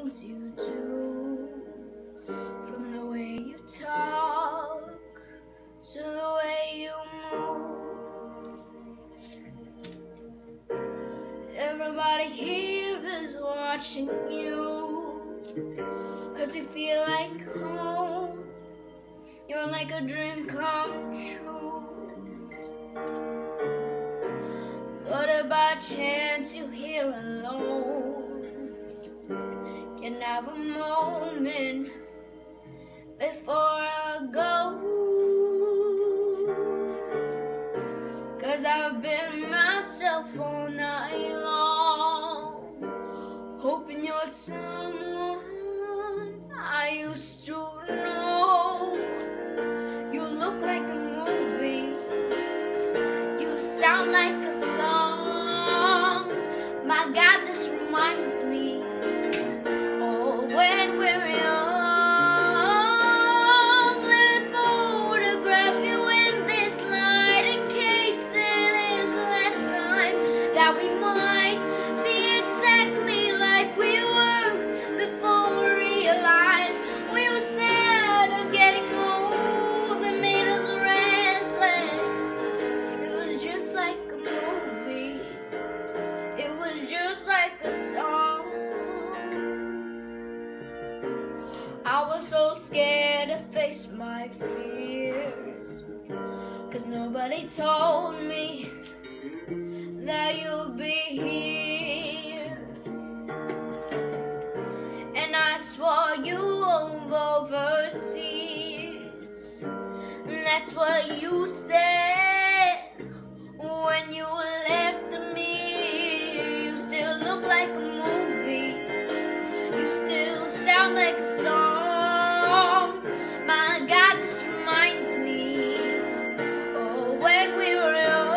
things you do, from the way you talk to the way you move. Everybody here is watching you, 'cause you feel like home. You're like a dream come true. But if by chance you're here alone, can have a moment before I go, 'cause I've been myself all night long, hoping you're someone I used to know. You look like a movie, you sound like a song. My God, this reminds me of when we're young. Let me photograph you in this light, in case it is the last time that we might be exactly like we were before we realized we were scared of getting old. It made us restless. It was just like a movie. It was just like a song. I was so scared to face my fears, 'cause nobody told me that you'll be here. And I swore you won't go overseas, and that's what you said when you left me. You still look like a movie, you still sound like a song. My God, this reminds me of when we were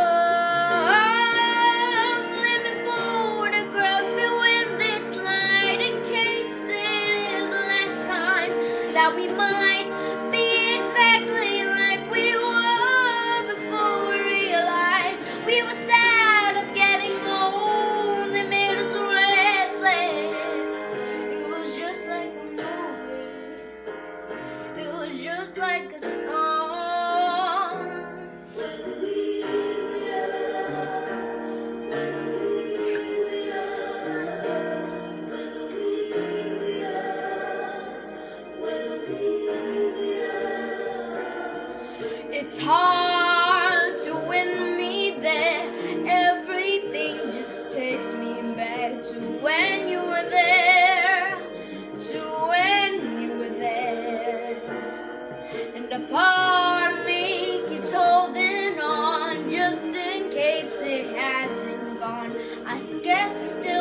young. Let me photograph you in this light, in case it is the last time that we might be exactly like we were before we realized we were sad of getting old. They made us restless. It was just like a movie. It was just like a song. It's hard to win me there. Everything just takes me back to when you were there, to when you were there. And a part of me keeps holding on, just in case it hasn't gone. I guess it's still